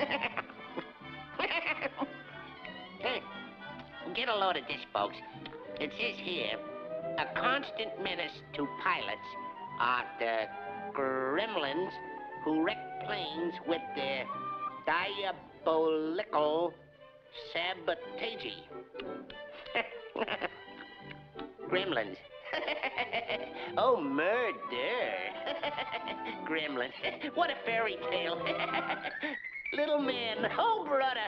Hey, get a load of this, folks. It says here, a constant menace to pilots are the gremlins who wreck planes with their diabolical sabotage. Gremlins. Oh, murder. Gremlins. What a fairy tale. Little man. Oh, brother.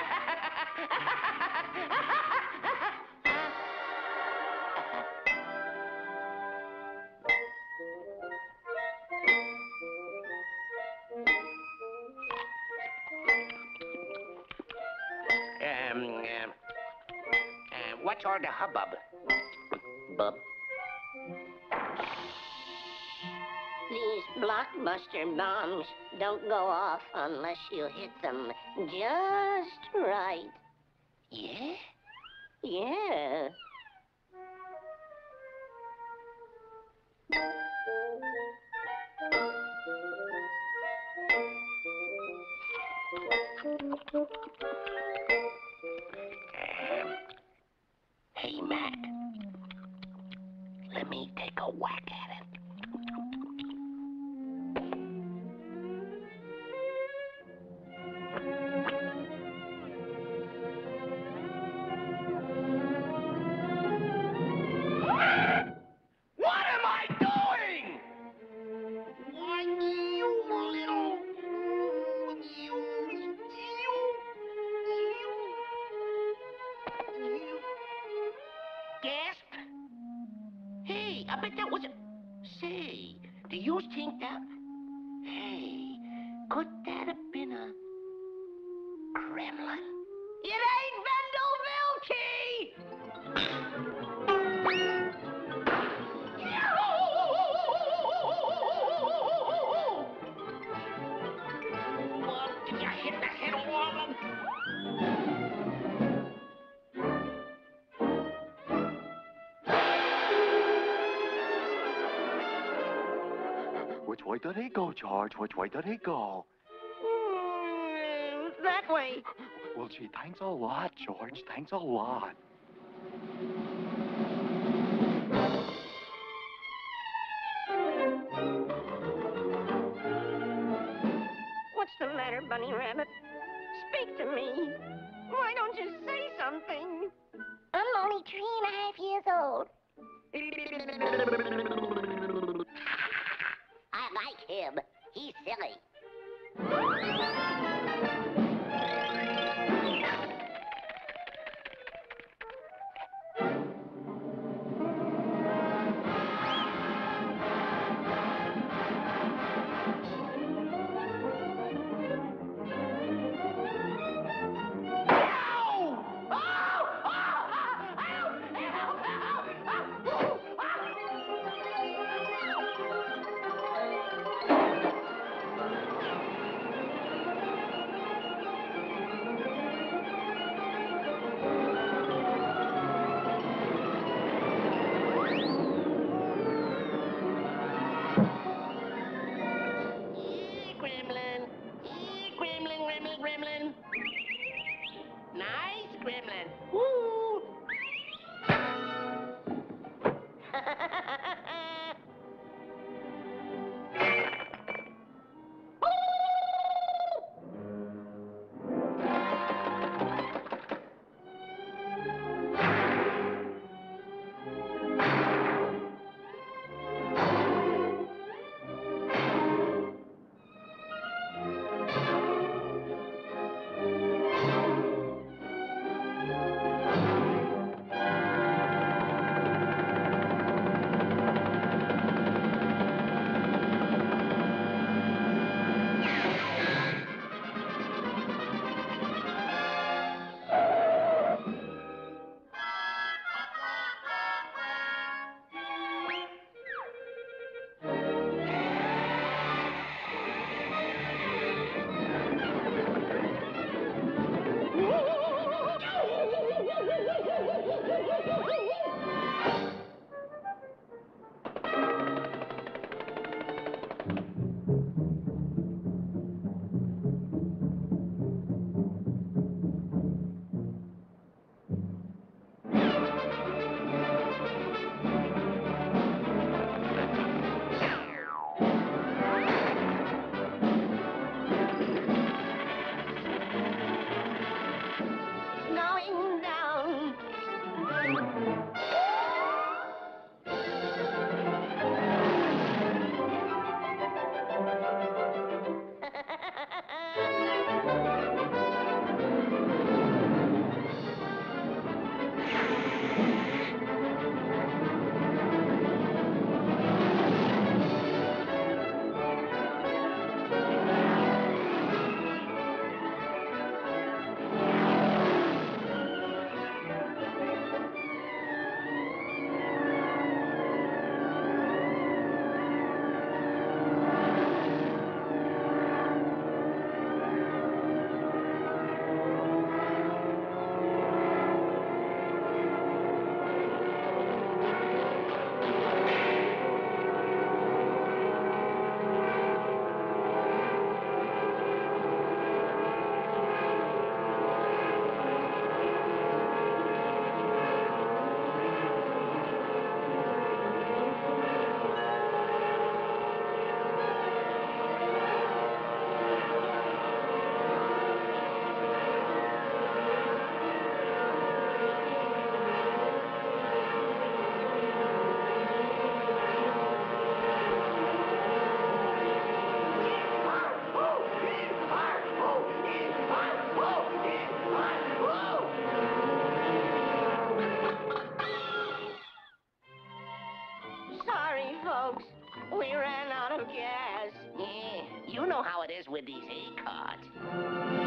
What's all the hubbub? Bub. These blockbuster bombs don't go off unless you hit them just right. Yeah? Yeah. Hey, Mac. Let me take a whack at it. What am I doing? Why, you little... You... Gasp? Hey, I bet that was a... Say, do you think that... Hey, could that have been a... gremlin? It ain't Vendel Key! Did you hit the head wall? Which way did he go, George? Which way did he go? That way. Well, gee, thanks a lot, George. Thanks a lot. What's the matter, Bunny Rabbit? Speak to me. Why don't you say something? I'm only 3.5 years old. I like him. He's silly. folks. We ran out of gas. Yeah, you know how it is with these A cards.